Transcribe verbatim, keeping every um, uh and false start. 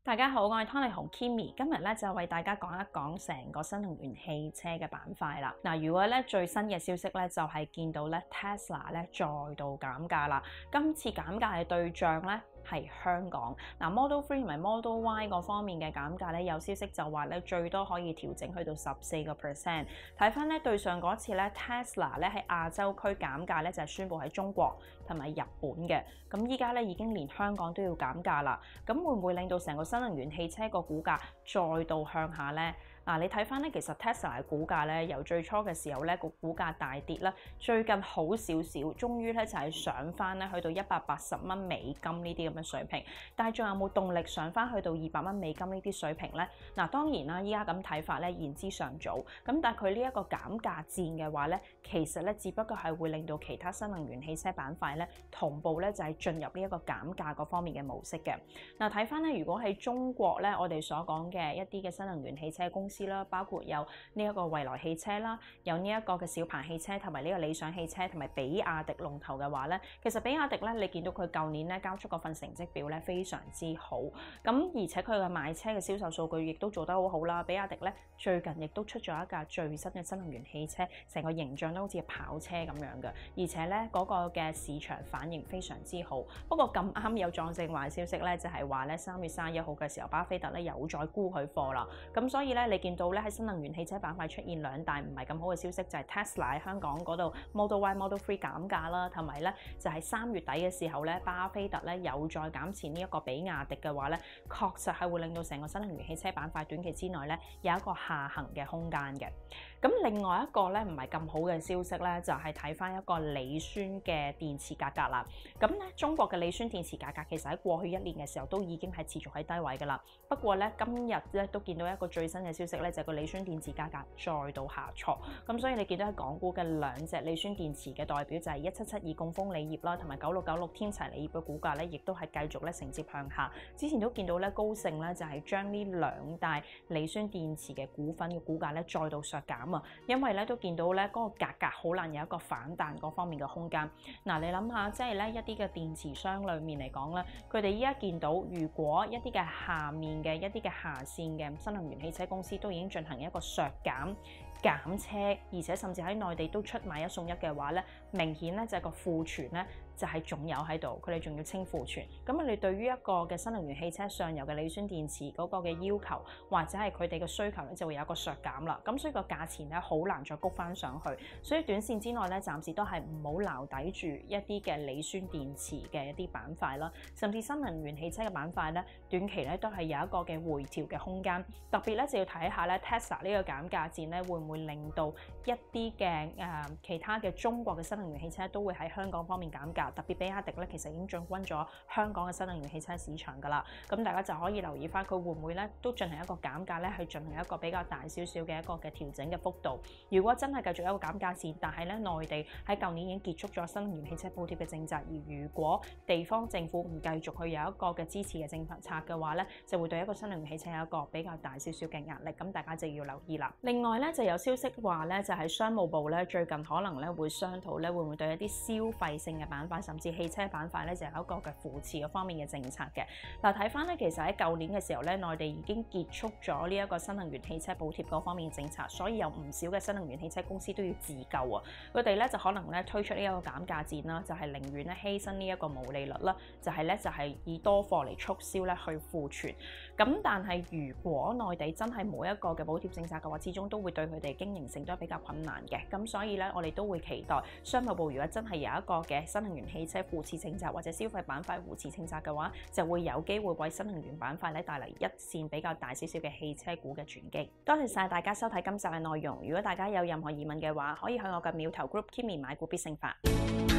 大家好，我係湯麗紅 Kimi， 今日咧就為大家講一講成個新能源汽車嘅板塊啦。嗱，如果咧最新嘅消息咧就係、是、見到咧 Tesla 咧再度減價啦。今次減價嘅對象咧係香港。嗱 ，Model Three 同埋 Model Y 嗰方面嘅減價咧，有消息就話咧最多可以調整去到十四個 percent。睇翻咧對上嗰次咧 Tesla 咧喺亞洲區減價咧就係、是、宣布喺中國同埋日本嘅。咁依家咧已經連香港都要減價啦。咁會唔會令到成個新能源汽車個股價再度向下呢？嗱，你睇翻咧，其實 Tesla 嘅股價咧，由最初嘅時候咧個股價大跌啦，最近好少少，終於咧就係上翻咧去到一百八十蚊美金呢啲咁嘅水平。但係仲有冇動力上翻去到二百蚊美金呢啲水平咧？嗱，當然啦，依家咁睇法咧言之尚早。咁但係佢呢一個減價戰嘅話咧，其實咧只不過係會令到其他新能源汽車板塊咧同步咧就係進入呢一個減價嗰方面嘅模式嘅。嗱，睇翻咧，如果喺中國咧，我哋所講嘅一啲嘅新能源汽車公司啦，包括有呢一個蔚來汽車啦，有呢一個嘅小鵬汽車同埋呢個理想汽車同埋比亞迪龍頭嘅話咧，其實比亞迪咧，你見到佢舊年咧交出嗰份成績表咧非常之好，咁而且佢嘅賣車嘅銷售數據亦都做得好好啦。比亞迪咧最近亦都出咗一架最新嘅新能源汽車，成個形象都好似跑車咁樣嘅，而且咧嗰個嘅市場反應非常之好。不過咁啱有撞正壞消息咧，就係話咧三月三十一號嘅時候，巴菲特咧又再沽佢貨啦。咁所以咧，你見到咧喺新能源汽車板塊出現兩大唔係咁好嘅消息，就係 Tesla 喺香港嗰度 Model Y、Model Three 減價啦，同埋咧就係三月底嘅時候咧，巴菲特咧又再減持呢一個比亞迪嘅話咧，確實係會令到成個新能源汽車板塊短期之內咧有一個下行嘅空間嘅。咁另外一個咧唔係咁好嘅消息咧，就係睇翻一個鋰酸嘅電池價格啦。咁咧中國嘅鋰酸電池價格其實喺過去一年嘅時候都已經係持續喺低位噶啦。不過咧今日咧都見到一個最新嘅消息咧，就係個鋰酸電池價格再度下挫。咁所以你見到喺港股嘅兩隻鋰酸電池嘅代表就係一七七二贛鋒鋰業啦，同埋九六九六天齊鋰業嘅股價咧，亦都係繼續咧承接向下。之前都見到咧高盛咧就係將呢兩大鋰酸電池嘅股份嘅股價咧再度削減啊，因為咧都見到咧嗰個價格好難有一個反彈嗰方面嘅空間。嗱，你諗下，即係咧一啲嘅電池商裏面嚟講咧，佢哋依家見到如果一啲嘅下面嘅一啲嘅下線嘅新能源汽車公司都已經進行一個削減減車，而且甚至喺內地都出買一送一嘅話咧，明顯咧就係個庫存咧就係仲有喺度，佢哋仲要清庫存。咁你對於一個嘅新能源汽車上游嘅鋰酸電池嗰個嘅要求，或者係佢哋嘅需求咧，就會有一個削減啦。咁所以個價錢咧好難再谷翻上去。所以短線之內咧，暫時都係唔好撈底住一啲嘅鋰酸電池嘅一啲板塊啦。甚至新能源汽車嘅板塊咧，短期咧都係有一個嘅回調嘅空間。特別咧就要睇下咧 Tesla 呢個減價戰咧會唔會令到一啲嘅誒其他嘅中國嘅新能源汽車都會喺香港方面減價。特別比亞迪咧，其實已經進軍咗香港嘅新能源汽車市場㗎啦。咁大家就可以留意翻佢會唔會咧都進行一個減價咧，去進行一個比較大少少嘅一個嘅調整嘅幅度。如果真係繼續一個減價戰，但係咧內地喺舊年已經結束咗新能源汽車補貼嘅政策，而如果地方政府唔繼續去有一個嘅支持嘅政策嘅話咧，就會對一個新能源汽車有一個比較大少少嘅壓力。咁大家就要留意啦。另外咧就有消息話咧，就係商務部咧最近可能咧會商討咧會唔會對一啲消費性嘅板塊，甚至汽車板塊咧就有一個嘅扶持嗰方面嘅政策嘅。嗱，睇翻咧，其實喺舊年嘅時候咧，內地已經結束咗呢一個新能源汽車補貼嗰方面嘅政策，所以有唔少嘅新能源汽車公司都要自救啊。佢哋咧就可能咧推出呢一個減價戰啦，就係寧願咧犧牲呢一個毛利率啦，就係咧就係以多貨嚟促銷咧去庫存。咁但係如果內地真係冇一個嘅補貼政策嘅話，始終都會對佢哋經營性都係比較困難嘅。咁所以咧，我哋都會期待商務部如果真係有一個嘅新能源汽車扶持政策或者消費板塊扶持政策嘅話，就會有機會為新能源板塊咧帶嚟一線比較大少少嘅汽車股嘅轉機。多謝晒大家收睇今集嘅內容。如果大家有任何疑問嘅話，可以喺我嘅苗頭 Group Kimi 買股必勝法。